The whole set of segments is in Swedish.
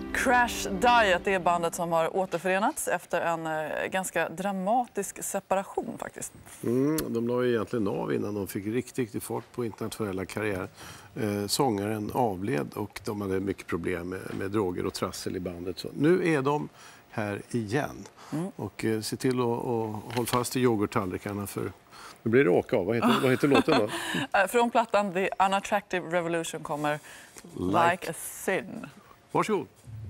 Crash Diet är bandet som har återförenats efter en ganska dramatisk separation faktiskt. De la ju egentligen av innan de fick riktigt fart på internationella karriär. Sångaren avled och de hade mycket problem med droger och trassel i bandet. Så nu är de här igen. Och se till att hålla fast i yoghurttallrikarna för nu blir det åka av. Vad heter låten då? Från plattan The Unattractive Revolution kommer Like a Sin. Varsågod.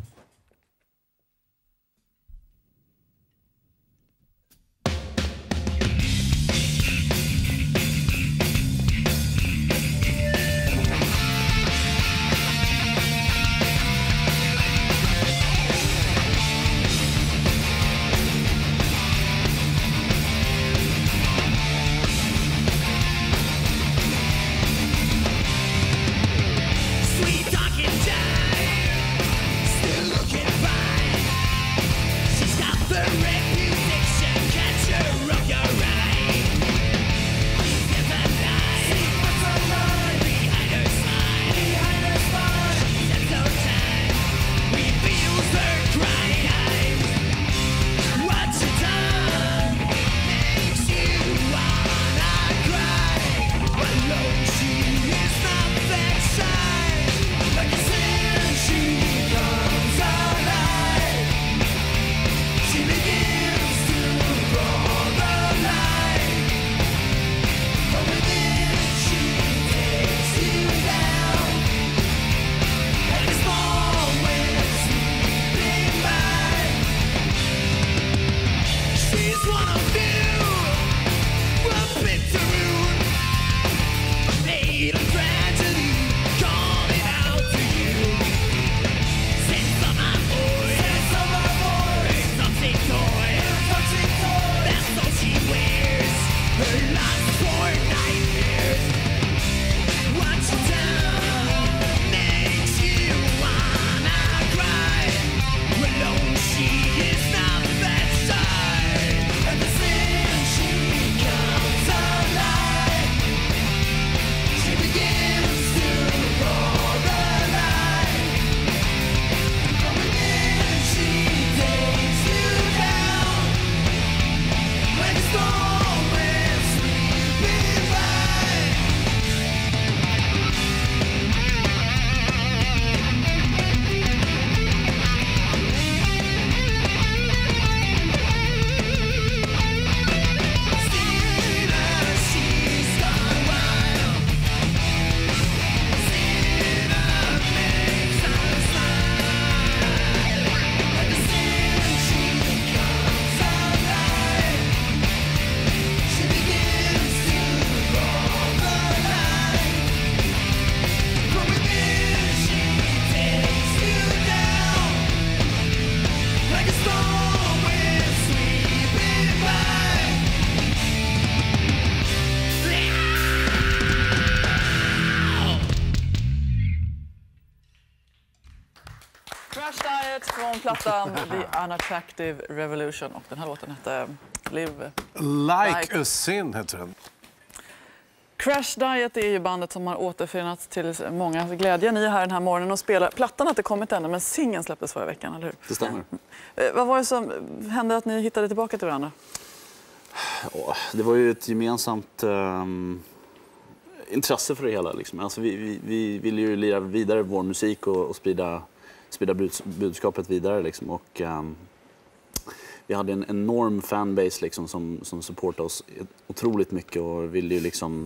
Crash Diet från plattan The Unattractive Revolution. Och den här låten hette Live Like a Sin heter den. Crash Diet är ju bandet som har återförenats till många glädje. Ni är här den här morgonen och spelar. Plattan har inte kommit ännu, men singeln släpptes förra veckan, eller hur? Det stämmer. Vad var det som hände att ni hittade tillbaka till varandra? Det var ju ett gemensamt intresse för det hela. Liksom. Alltså vi ville ju lira vidare vår musik och sprida budskapet vidare. Liksom. Och, vi hade en enorm fanbase liksom, som supportade oss otroligt mycket och ville ju liksom,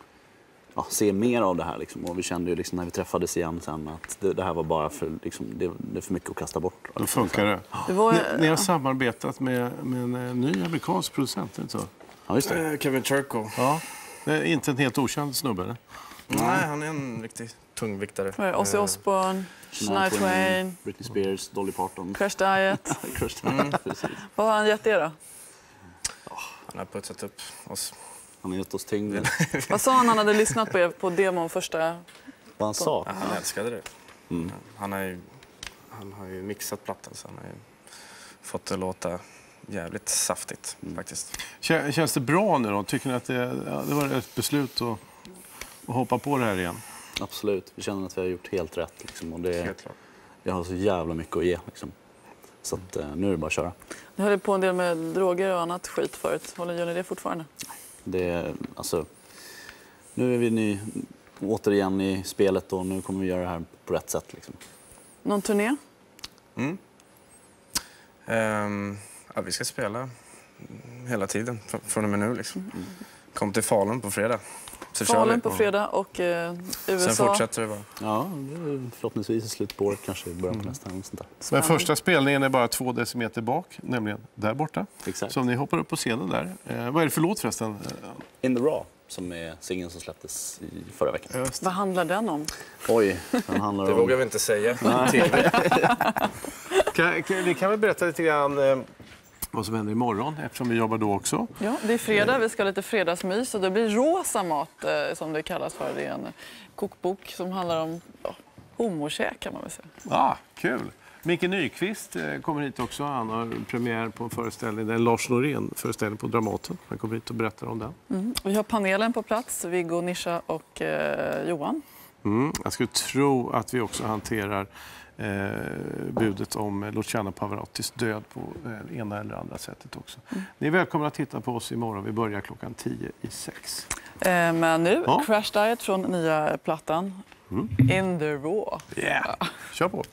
se mer av det här. Liksom. Och vi kände ju liksom, när vi träffades igen sen att det här var bara för, liksom, det är för mycket att kasta bort. Då funkar det. Ni har samarbetat med en ny amerikansk producent, inte så? Ja, just det. Kevin Churko. Ja. Det är inte en helt okänd snubbe, eller? Nej, han är en riktigt tungviktare. Ozzy Osbourne, Shania Twain, Britney Spears, Dolly Parton. Crash Diet. Precis. Vad har han gett er då? Han har putsat upp oss. Han har gett oss tyngd. Vad sa han hade lyssnat på er på demon första? Vad han sa? Ja, han älskade det. Han har ju mixat plattan så han har ju fått det låta jävligt saftigt faktiskt. Känns det bra nu då? Tycker ni att det var ett beslut att hoppa på det här igen? Absolut. Vi känner att vi har gjort helt rätt. Liksom, och det, Helt klart. Jag har så jävla mycket att ge. Liksom. Så att, nu är det bara att köra. Ni höll på en del med droger och annat skit förut. Gör ni det fortfarande? Nu är vi återigen i spelet och nu kommer vi göra det här på rätt sätt. Liksom. Någon turné? Vi ska spela hela tiden från och med nu. Liksom. Kom till Falun på fredag. Så Falun på fredag och USA. Sen fortsätter det bara. Ja, förhoppningsvis i slutet på året, kanske i början på nästa år. Sånt där. Men första spelningen är bara 2 decimeter bak, nämligen där borta. Exakt. Så om ni hoppar upp på scenen där. Vad är det för låt förresten? In the Raw, som är singeln som släpptes i förra veckan. Vad handlar den om? Oj, den handlar Det om... vågar vi inte säga. Vi kan väl berätta lite grann vad som händer imorgon, eftersom vi jobbar då också. Ja, det är fredag, vi ska ha lite fredagsmys och det blir rosa mat som det kallas för. Det är en kokbok som handlar om homokäk kan man väl säga. Kul! Micke Nyqvist kommer hit också. Han har premiär på en föreställning, det är en Lars Norén-föreställning på Dramaten. Han kommer hit och berättar om den. Vi har panelen på plats, Viggo, Nisha och Johan. Jag skulle tro att vi också hanterar budet om Luciano Pavarottis död på ena eller andra sättet också. Ni är välkomna att titta på oss imorgon. Vi börjar 5:10. Men nu, Crash Diet från nya plattan. In the Raw. Yeah. Kör på!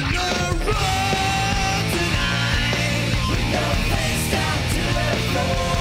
Down to the floor.